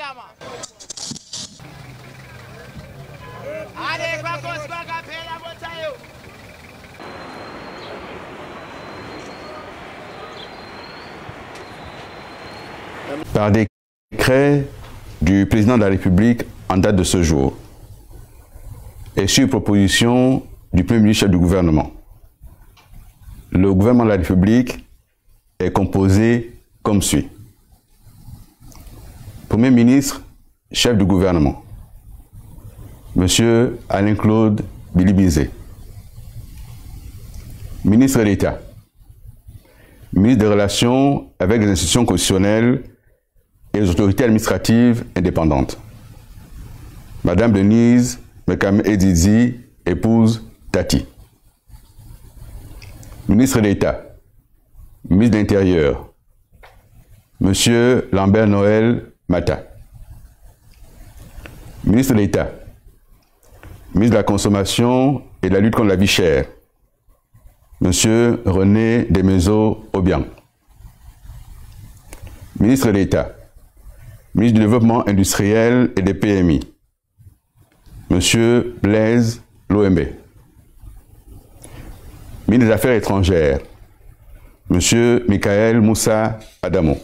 Par décret du président de la République en date de ce jour et sur proposition du Premier ministre chef du gouvernement, le gouvernement de la République est composé comme suit. Premier ministre, chef du gouvernement, Monsieur Alain-Claude Billy-Bizet. Ministre d'État, ministre des Relations avec les institutions constitutionnelles et les autorités administratives indépendantes, Madame Denise Mekame Edizi, épouse Tati. Ministre d'État, ministre de l'Intérieur, Monsieur Lambert Noël Mata. Ministre d'État, ministre de la Consommation et de la lutte contre la vie chère, Monsieur René Desmaisons-Obiang. Ministre d'État, ministre du Développement industriel et des PMI, Monsieur Blaise Loembe. Ministre des Affaires étrangères, Monsieur Michael Moussa Adamo.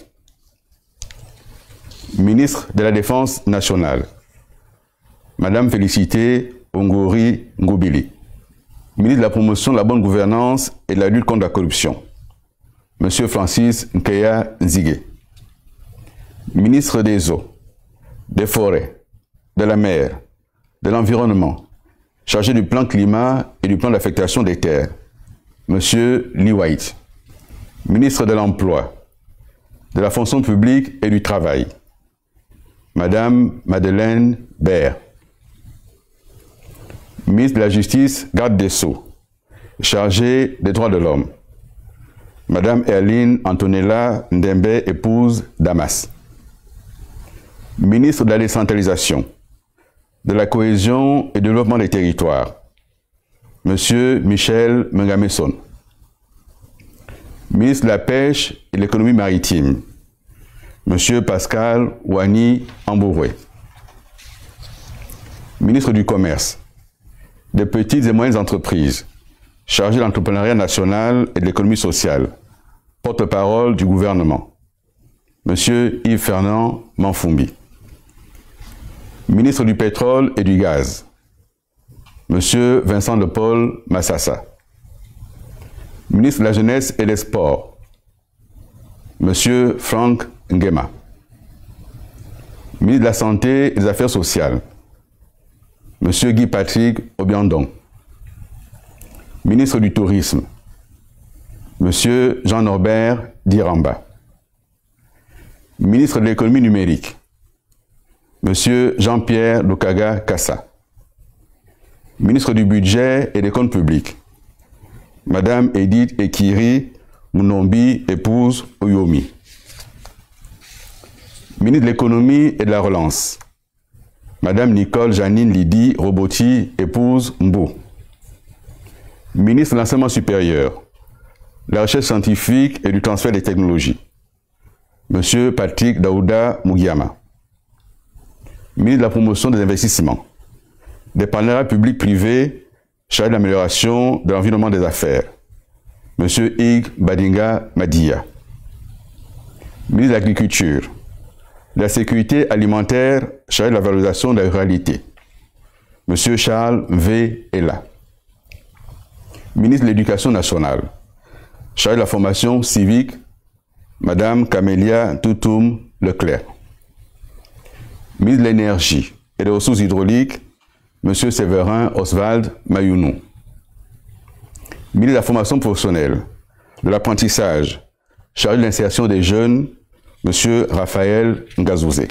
Ministre de la Défense nationale, Madame Félicité Ongori Ngoubili. Ministre de la Promotion de la bonne gouvernance et de la lutte contre la corruption, Monsieur Francis Nkeya Nzige. Ministre des Eaux, des Forêts, de la Mer, de l'Environnement, chargé du plan climat et du plan d'affectation des terres, Monsieur Lee White. Ministre de l'Emploi, de la Fonction publique et du Travail, Madame Madeleine Baird. Ministre de la Justice, garde des Sceaux, chargé des droits de l'homme, Madame Erline Antonella Ndembe, épouse Damas. Ministre de la Décentralisation, de la Cohésion et du Développement des Territoires, Monsieur Michel Mengameson. Ministre de la Pêche et de l'Économie maritime, Monsieur Pascal Ouani Ambouroué. Ministre du Commerce, des petites et moyennes entreprises, chargé de l'entrepreneuriat national et de l'économie sociale, porte-parole du gouvernement, Monsieur Yves-Fernand Manfumbi. Ministre du Pétrole et du Gaz, Monsieur Vincent de Paul Massassa. Ministre de la Jeunesse et des Sports, Monsieur Franck Nguema. Ministre de la Santé et des Affaires sociales, Monsieur Guy Patrick Obiandong. Ministre du Tourisme, Monsieur Jean-Norbert Diramba. Ministre de l'Économie numérique, Monsieur Jean-Pierre Lukaga Kassa. Ministre du Budget et des Comptes publics, Madame Edith Ekiri Mounombi, épouse Oyomi. Ministre de l'Économie et de la Relance, Madame Nicole Janine Lydie Roboti, épouse Mbou. Ministre de l'Enseignement supérieur, de la Recherche scientifique et du transfert des technologies, Monsieur Patrick Daouda Mugiyama. Ministre de la Promotion des investissements, des partenariats publics-privés, chargé de l'amélioration de l'environnement des affaires, Monsieur Ig Badinga Madia. Ministre de l'Agriculture, de la Sécurité alimentaire, chargé de la valorisation de la ruralité, Monsieur Charles V. Ella. Ministre de l'Éducation nationale, chargé de la formation civique, Madame Camélia Toutoum Leclerc. Ministre de l'Énergie et des Ressources hydrauliques, Monsieur Séverin Oswald Mayounou. Ministre de la Formation professionnelle, de l'apprentissage, chargé de l'insertion des jeunes, Monsieur Raphaël Ngazouzé.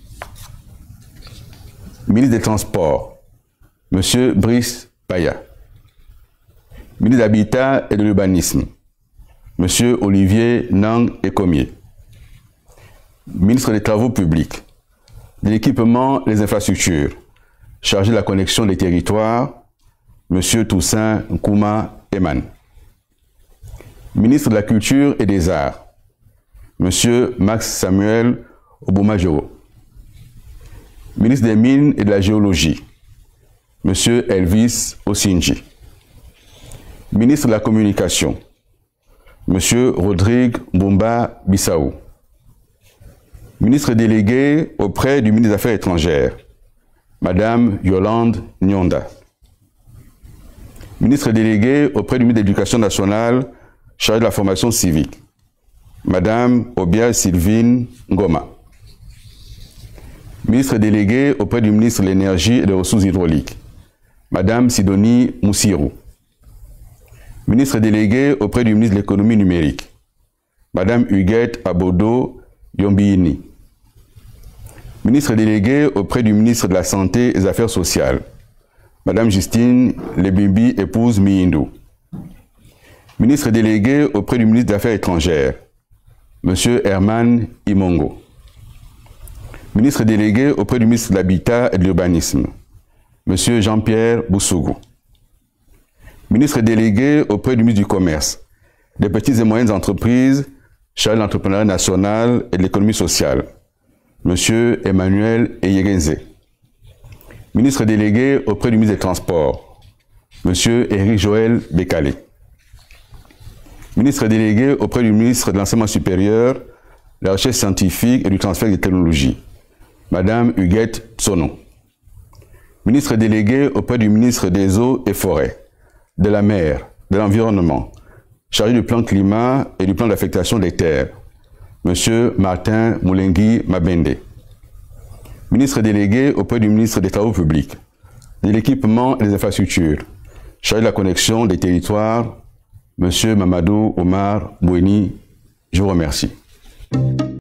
Ministre des Transports, Monsieur Brice Paya. Ministre de l'Habitat et de l'Urbanisme, Monsieur Olivier Nang Ekomier. Ministre des Travaux publics, de l'Équipement et des Infrastructures, chargé de la connexion des territoires, Monsieur Toussaint Nkouma Eman. Ministre de la Culture et des Arts, Monsieur Max Samuel Oboumajoro. Ministre des Mines et de la Géologie, M. Elvis Osinji. Ministre de la Communication, M. Rodrigue Mbumba Bissau. Ministre délégué auprès du ministre des Affaires étrangères, Mme Yolande Nyonda. Ministre délégué auprès du ministre de l'Éducation nationale, chargé de la formation civique, Mme Obia Sylvine Ngoma. Ministre délégué auprès du ministre de l'Énergie et des Ressources hydrauliques, Mme Sidonie Moussirou. Ministre délégué auprès du ministre de l'Économie numérique, Mme Huguette Abodo Yombini. Ministre délégué auprès du ministre de la Santé et des Affaires sociales, Mme Justine Lebimbi, épouse Miindou. Ministre délégué auprès du ministre des Affaires étrangères, M. Herman Imongo. Ministre délégué auprès du ministre de l'Habitat et de l'Urbanisme, M. Jean-Pierre Boussougou. Ministre délégué auprès du ministre du Commerce, des petites et moyennes entreprises, chargé de l'entrepreneuriat national et de l'économie sociale, M. Emmanuel Eyegenze. Ministre délégué auprès du ministre des Transports, M. Éric Joël Bekale. Ministre délégué auprès du ministre de l'Enseignement supérieur, de la Recherche scientifique et du transfert des technologies, Mme Huguette Tsono. Ministre délégué auprès du ministre des Eaux et Forêts, de la Mer, de l'Environnement, chargé du plan climat et du plan d'affectation des terres, M. Martin Moulengi Mabende. Ministre délégué auprès du ministre des Travaux publics, de l'équipement et des infrastructures, chargé de la connexion des territoires, M. Mamadou Omar Boueni. Je vous remercie.